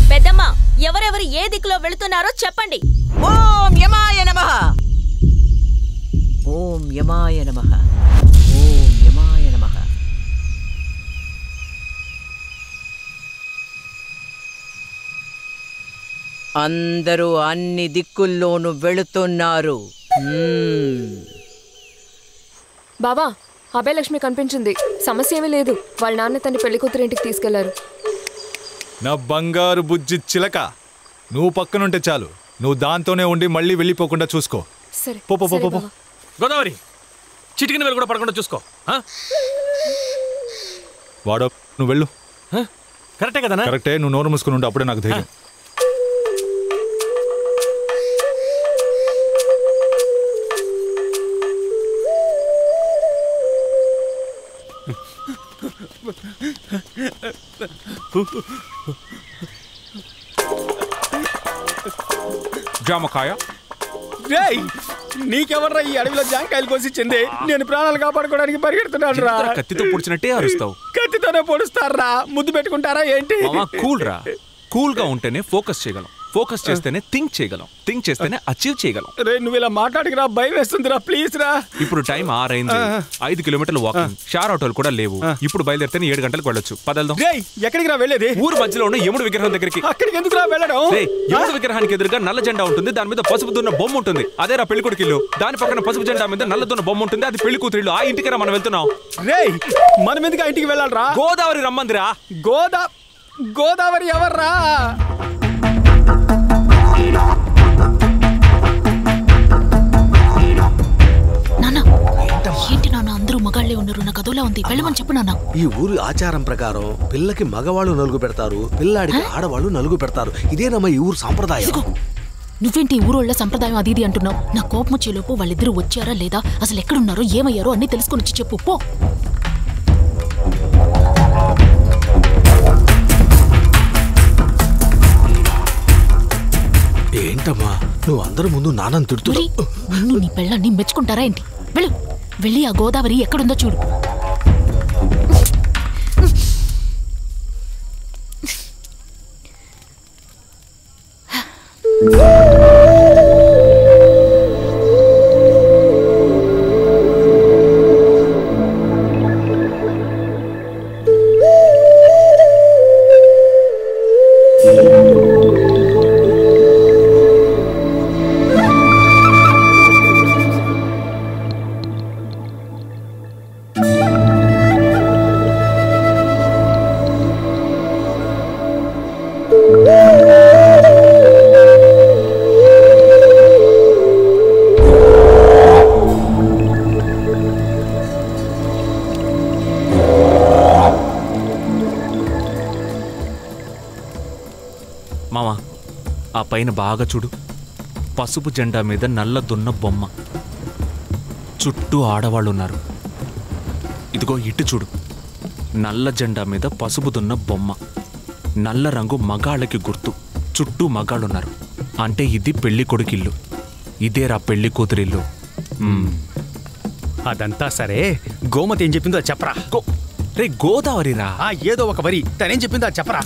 పెద్దమ్మ, ఎవరెవరు ఏ దిక్కులో వెళుతున్నారో చెప్పండి. ఓం యమాయ నమః. ఓం యమాయ నమః. ఓం యమాయ నమః. అందరూ అన్ని దిక్కుల్లోనూ వెళుతున్నారు. బావా, అభయలక్ష్మి కనిపించింది. సమస్య ఏమీ లేదు. వాళ్ళ నాన్న తన పెళ్లి కూతురు ఇంటికి తీసుకెళ్లారు. నా బంగారు బుజ్జి చిలక, నువ్వు పక్కనుంటే చాలు. నువ్వు దాంతోనే ఉండి మళ్ళీ వెళ్ళిపోకుండా చూసుకో. సరే. గోదావరి, చిటికిన వేలు కూడా పడకుండా చూసుకో. వాడో, నువ్వు వెళ్ళు. కరెక్టే కదా? కరెక్టే. నువ్వు నోరు మూసుకుని ఉండు, అప్పుడే నాకు ధైర్యం. జామకాయ, నీకెవర్రా ఈ అడవిలో జాంకాయలు కోసిచ్చింది? నేను ప్రాణాలు కాపాడుకోవడానికి పరిగెడుతున్నాను రా. కత్తితో పొడిచినట్టే అరుస్తావు. కత్తితోనే పొడుస్తారా? ముద్దు పెట్టుకుంటారా ఏంటి? కూల్ రా. కూల్ గా ఉంటేనే ఫోకస్ చేయగలం. ఫోకస్ చేస్తేనే థింక్ చేయగలం. థింక్ చేస్తేనే అచీవ్ చేయగలం. రే, నువ్వు ఇలా మాట్లాడికి భయం వేస్తుందిరా. ప్లీజ్ రా. ఇప్పుడు టైం 6 అయింది. 5 కిలోమీటర్లు వాకింగ్. షార్ ఆటోలు కూడా లేవు. ఇప్పుడు బయలుదేరితే 7 గంటలకు వెళ్ళొచ్చు. పదల్దాం. ఎక్కడికి రా వెళ్ళేది? ఊరు మధ్యలో ఉన్న యముడు విగ్రహం దగ్గరికి. అక్కడికి ఎందుకు రా వెళ్ళడం? యముడు విగ్రహానికి ఎదురుగా నల్ల జెండా ఉంటుంది. దాని మీద పసుపు దున్న బొమ్మ ఉంటుంది. అదే రా పెళ్లి కొడుకు ఇల్లు. దాని పక్కన పసుపు జెండా మీద నల్ల దున్న బొమ్మ ఉంటుంది. అది పెళ్లి కూతురు. ఆ ఇంటికి రా మనం వెళ్తున్నాం. రే, మనం ఎందుకు ఆ ఇంటికి వెళ్ళాలరా? గోదావరి రమ్మందిరా. గోదావరి ఎవర్రా? ఏంటి నాన్న, అందరూ మగాళ్లే ఉన్నారు. నాకు అదోలా ఉంది. వెళ్ళమని చెప్పు నాన్న. ఈ ఊరి ఆచారం ప్రకారం పిల్లకి మగవాళ్ళు నలుగు పెడతారు, పిల్లాడికి ఆడవాళ్ళు నలుగు పెడతారు. ఇదేనమ్మా ఈ ఊరు సాంప్రదాయం. నువ్వేంటి ఊరోళ్ళ సంప్రదాయం అది ఇది అంటున్నావు? నా కోపం వచ్చేలోపు వాళ్ళిద్దరూ వచ్చారా లేదా, అసలు ఎక్కడున్నారో ఏమయ్యారో అన్ని తెలుసుకొని వచ్చి చెప్పు పో. ఏంటమ్మా నువ్వు అందరి ముందు నాన్నని తిడుతున్నావు? నిన్ను నీ పెళ్ళాన్ని మెచ్చుకుంటారా ఏంటి? వెళ్ళు, వెళ్ళి ఆ గోదావరి ఎక్కడుందో చూడు. మామా, ఆ పైన బాగా చూడు. పసుపు జెండా మీద నల్ల దున్న బొమ్మ. చుట్టూ ఆడవాళ్ళు ఉన్నారు. ఇదిగో ఇటు చూడు. నల్ల జెండా మీద పసుపు దున్న బొమ్మ. నల్ల రంగు మగాళ్ళకి గుర్తు. చుట్టూ మగాళ్ళున్నారు. అంటే ఇది పెళ్లి కొడుకిల్లు. ఇదేరా పెళ్లి కూతురిల్లు. అదంతా సరే, గోమతి ఏం చెప్పిందో చెప్పరా. రే గోదావరిరా. ఏదో ఒక వరి తనేం చెప్పిందో చెప్పరా.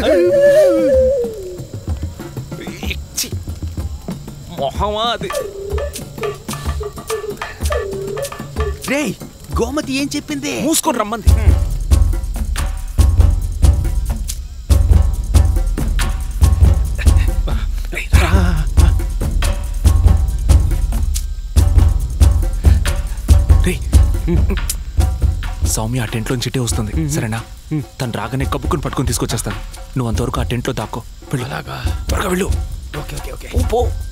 రే, గోమతి ఏం చెప్పింది? మూసుకొని రమ్మంది. సౌమ్య ఆ టెంట్లోంచి చిట్టే వస్తుంది. సరేనా? తను రాగానే కప్పుకుని పట్టుకుని తీసుకొచ్చేస్తాను. నువ్వు అంతవరకు ఆ టెంట్లో దాక్కో. త్వరగా వెళ్ళు. Okay okay okay. పో.